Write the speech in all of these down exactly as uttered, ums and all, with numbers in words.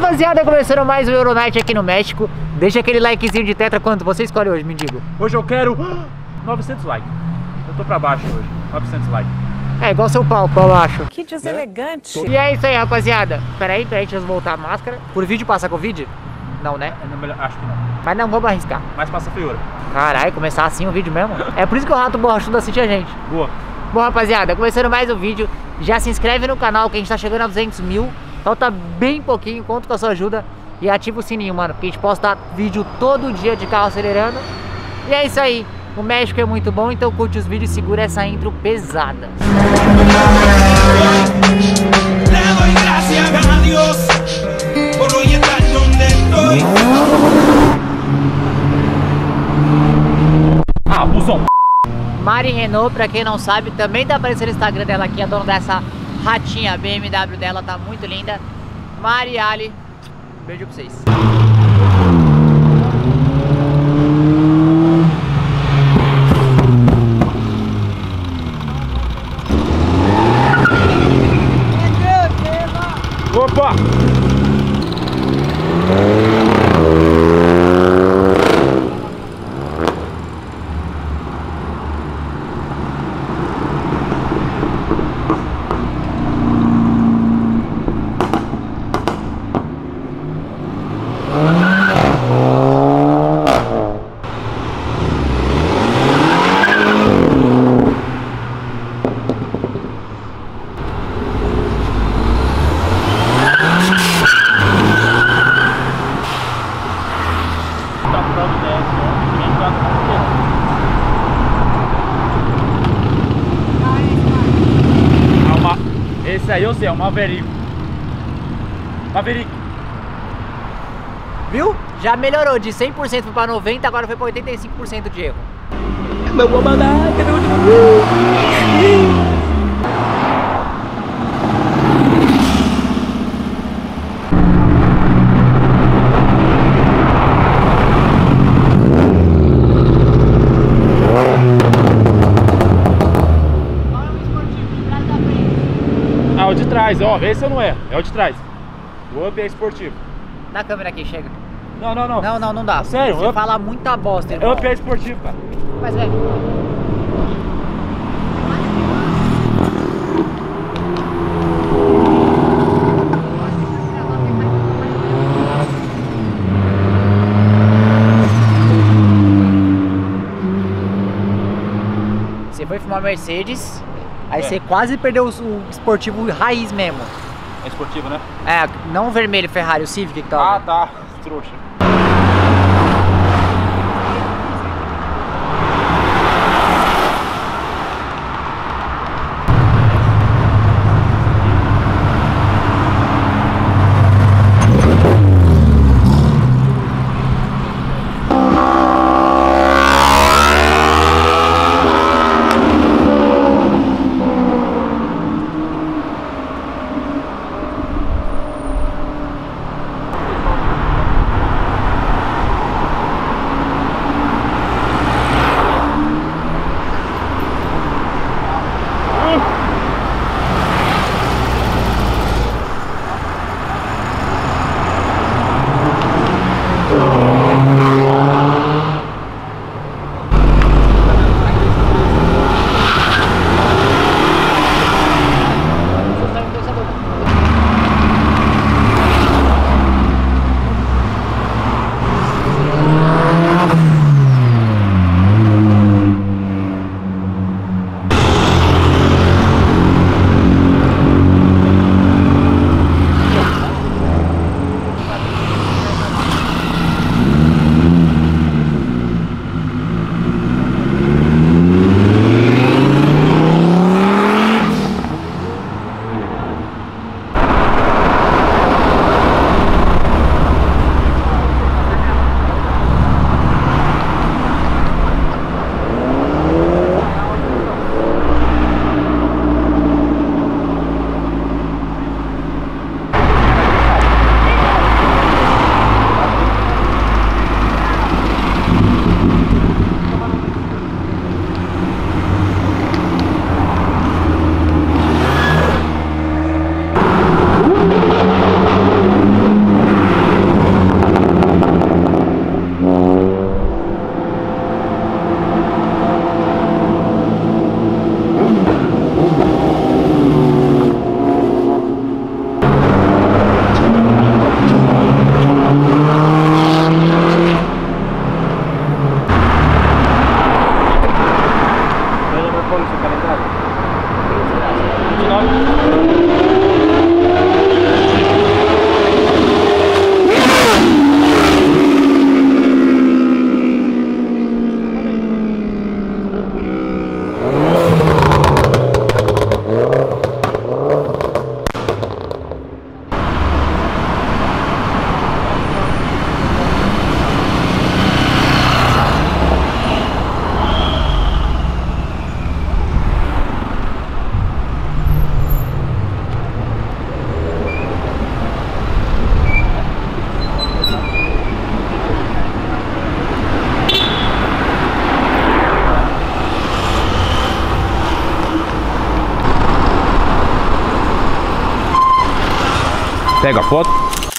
Rapaziada, começando mais o Euronight aqui no México. Deixa aquele likezinho de tetra. Quanto você escolhe hoje, mendigo? Hoje eu quero novecentos likes. Eu tô pra baixo hoje, novecentos likes. É igual seu pau, pra baixo. Que deselegante. E é isso aí, rapaziada. Pera aí, pera aí, deixa eu voltar a máscara. Por vídeo passa Covid? Não, né? É melhor, acho que não. Mas não, vamos arriscar. Mas passa feiura. Caralho, começar assim o vídeo mesmo? É por isso que o Rato Borrachudo assiste a gente. Boa. Bom, rapaziada, começando mais o vídeo. Já se inscreve no canal que a gente tá chegando a duzentos mil. Falta bem pouquinho, conto com a sua ajuda. E ativa o sininho, mano, porque a gente posta vídeo todo dia de carro acelerando. E é isso aí. O México é muito bom, então curte os vídeos e segura essa intro pesada. Ah, busão. Mari Renault, pra quem não sabe, também tá aparecendo no Instagram dela aqui, a dona dessa ratinha. A B M W dela tá muito linda. Mari e Ali, beijo pra vocês. Opa! Esse aí eu sei, é um Maverick. Maverick. Viu? Já melhorou, de cem por cento foi pra noventa por cento, agora foi pra oitenta e cinco por cento de erro. Ah, o de trás, ó, esse não é, é o de trás. O Up é esportivo. Dá a câmera aqui, chega. Não, não, não. Não, não, não dá. Sério? Você Up... fala muita bosta, irmão. Up é esportivo, cara. Mas, velho. Você foi filmar Mercedes, aí É. você quase perdeu o, o esportivo raiz mesmo. É esportivo, né? É, não o vermelho Ferrari, o Civic que tá. Ah, tá. Trouxa. Pega a foto.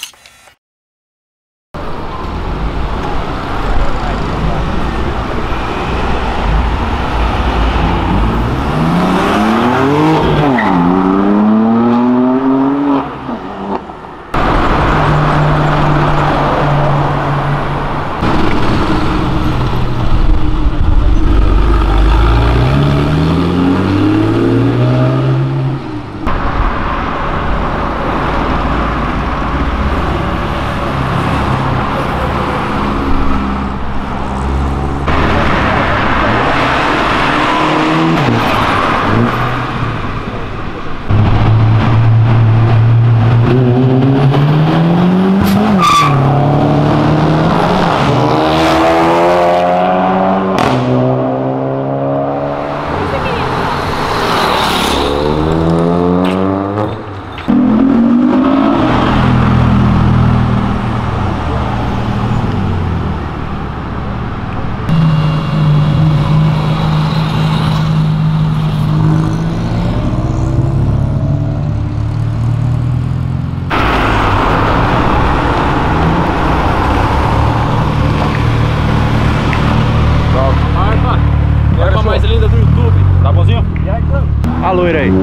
Mais linda do YouTube. Tá bonzinho? A loira aí.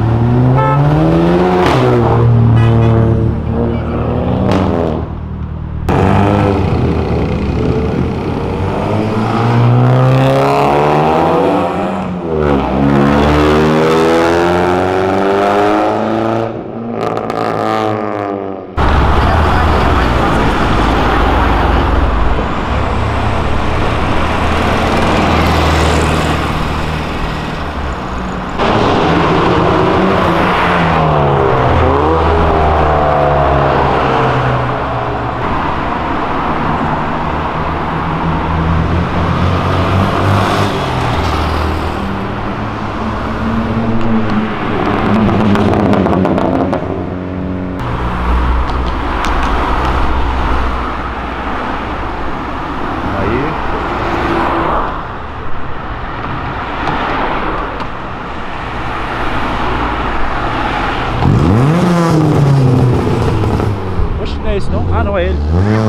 Não é esse não? Ah, não é ele.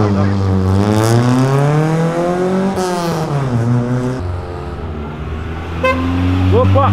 Opa!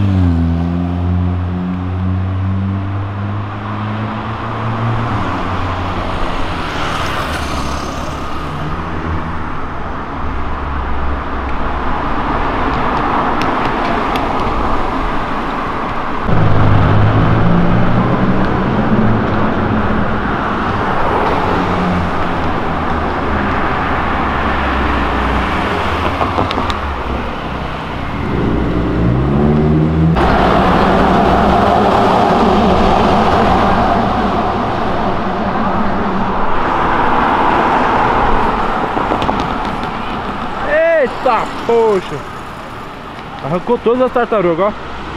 Eita, poxa! Arrancou todas as tartarugas, ó.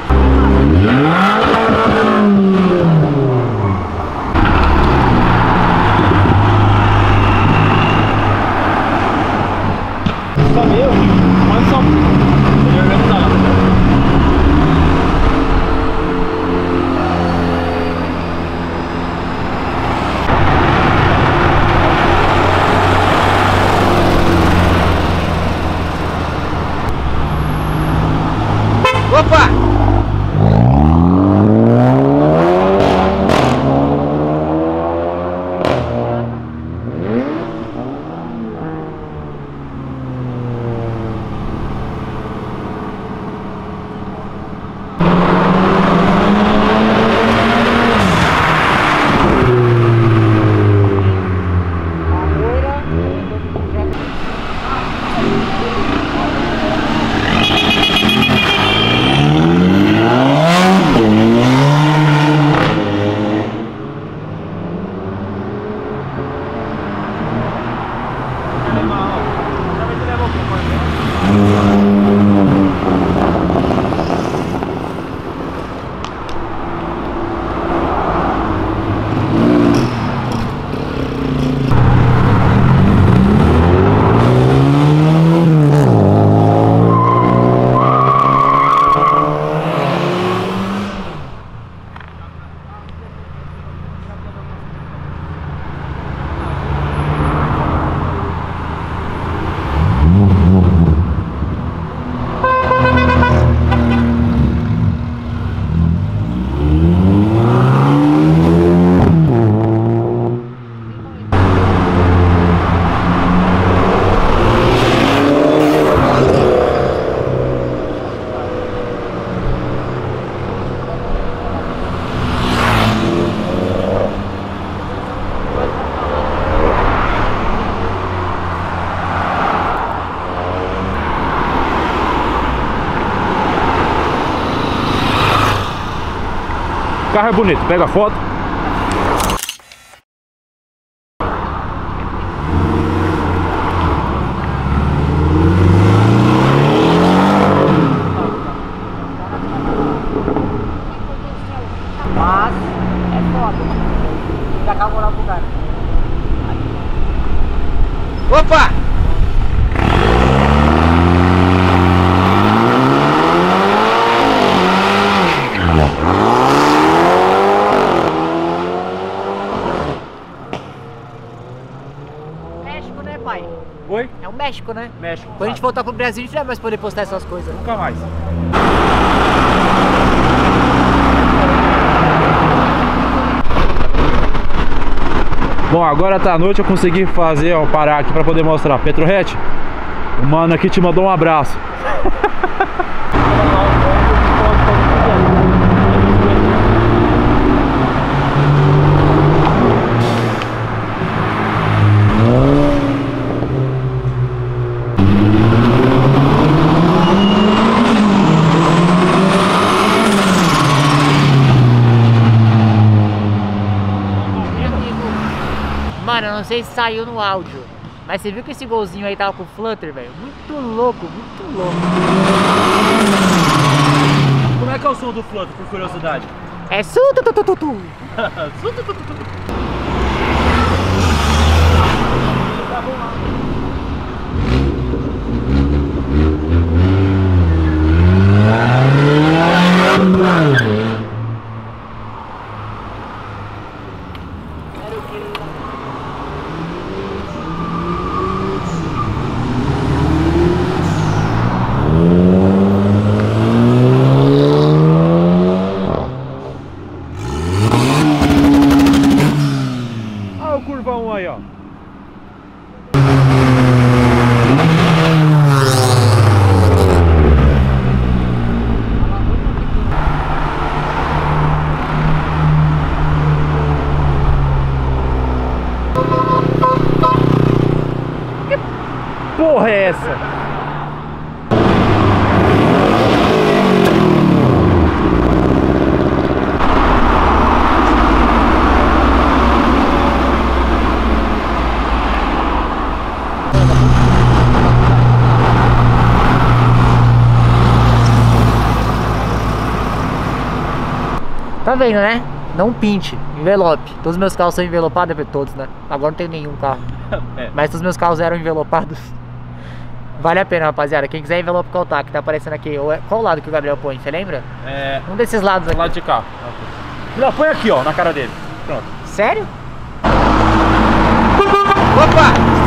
Só meu? Mas só... Opa! O carro é bonito, pega a foto. Mas é foda. Fica cá moral pro cara. Opa! México, né, pai? Oi? É o México, né? México. Quando a gente voltar pro Brasil, a gente não vai mais poder postar essas coisas. Nunca mais. Bom, agora tá à noite, eu consegui fazer, ó, parar aqui pra poder mostrar. Petrorrete, o mano aqui te mandou um abraço. Mano, eu não sei se saiu no áudio, mas você viu que esse golzinho aí tava com flutter, velho? Muito louco, muito louco. Como é que é o som do Flutter, por curiosidade? É su tu tu tu tu tu. Olha o curvão aí, ó. Que porra é essa? Tá vendo, né? Não pinte, envelope. Todos os meus carros são envelopados, todos, né? Agora não tem nenhum carro. É. Mas todos os meus carros eram envelopados. Vale a pena, rapaziada. Quem quiser envelope qual que tá aparecendo aqui. Qual lado que o Gabriel põe? Você lembra? É. Um desses lados aqui. Do lado de cá. Não, põe aqui, ó, na cara dele. Pronto. Sério? Opa!